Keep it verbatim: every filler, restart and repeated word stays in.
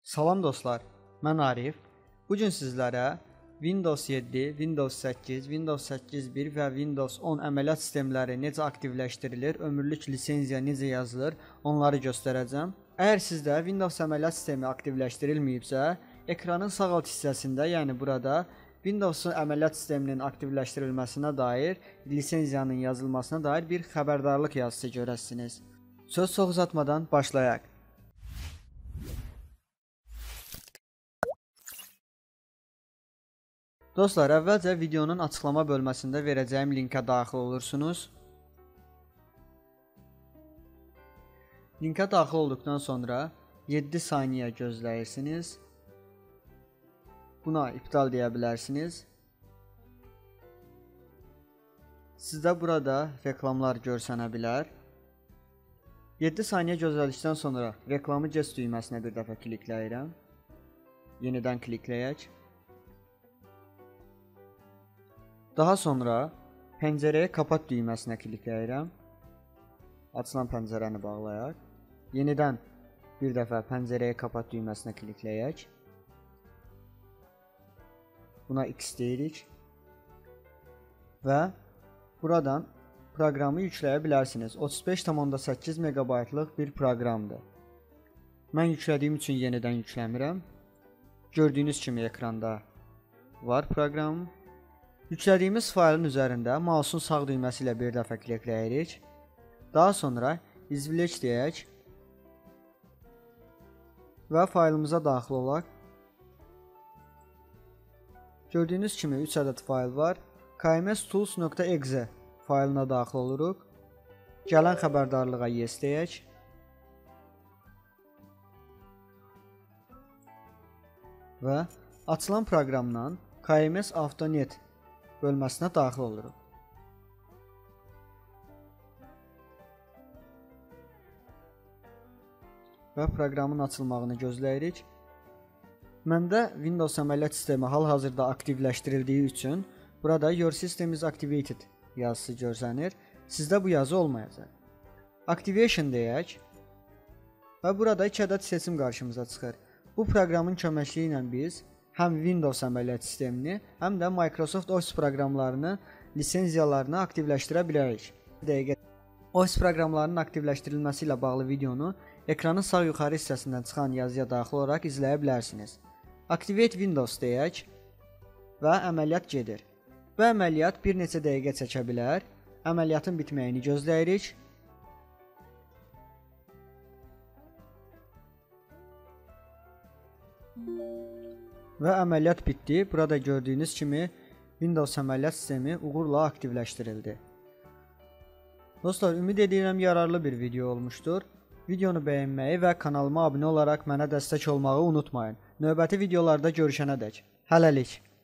Salam dostlar, mən Arif. Bu gün sizlərə Windows yeddi, Windows səkkiz, Windows səkkiz bir və Windows on əməliyyat sistemləri necə aktivləşdirilir, ömürlük lisenziya necə yazılır, onları göstərəcəm. Əgər sizdə Windows əməliyyat sistemi aktivləşdirilməyibsə, ekranın sağ alt hissəsində, yəni burada Windows'un əməliyyat sisteminin aktivləşdirilməsinə dair, lisenziyanın yazılmasına dair bir xəbərdarlıq yazısı görəsiniz. Söz çox uzatmadan başlayaq. Dostlar, əvvəlcə videonun açıqlama bölməsində verəcəyim linkə daxil olursunuz. Linkə daxil olduqdan sonra yeddi saniyə gözləyirsiniz. Buna iptal deyə bilərsiniz. Sizdə burada reklamlar görsənə bilər. yeddi saniyə gözlədikdən sonra reklamı geç düyməsinə bir dəfə klikləyirəm. Yenidən klikləyək. Daha sonra pəncərəyə kapat düyməsinə klikləyirəm. Açılan pəncərəni bağlayaq. Yenidən bir dəfə pəncərəyə kapat düyməsinə klikləyək. Buna X deyirik. Və buradan proqramı yükləyə bilərsiniz. otuz beş nöqtə səkkiz megabaytlıq bir proqramdır. Mən yüklədiyim üçün yenidən yükləmirəm. Gördüyünüz kimi ekranda var proqram. Yüklədiyimiz faylın üzərində mausun sağ düyməsi ilə bir dəfə klikləyirik. Daha sonra izvleç deyək və faylımıza daxil olaq. Gördüyünüz kimi üç ədəd fayl var. kmstools.exe faylına daxil oluruq. Gələn xəbərdarlığa yes deyək. Və açılan proqramdan kms Autonet bölməsinə daxil oluruq. Və proqramın açılmağını gözləyirik. Məndə Windows əməliyyat sistemi hal-hazırda aktivləşdirildiyi üçün burada Your System is Activated yazısı görsənir. Sizdə bu yazı olmayacaq. Activation deyək və burada iki ədəd seçim qarşımıza çıxır. Bu proqramın köməkliyi ilə biz həm Windows əməliyyat sistemini, həm də Microsoft Office proqramlarını, lisenziyalarını aktivləşdirə bilərik. Dəqiqə. Office proqramlarının aktivləşdirilməsi ilə bağlı videonu ekranın sağ yuxarı hissəsindən çıxan yazıya daxil olaraq izləyə bilərsiniz. Activate Windows deyək və əməliyyat gedir. Bu əməliyyat bir neçə dəqiqə çəkə bilər. Əməliyyatın bitməyini gözləyirik. Və əməliyyat bitdi. Burada gördüyünüz kimi Windows əməliyyat sistemi uğurla aktivləşdirildi. Dostlar, ümid edirəm yararlı bir video olmuşdur. Videonu bəyənməyi və kanalıma abunə olaraq mənə dəstək olmağı unutmayın. Növbəti videolarda görüşənədək. Hələlik.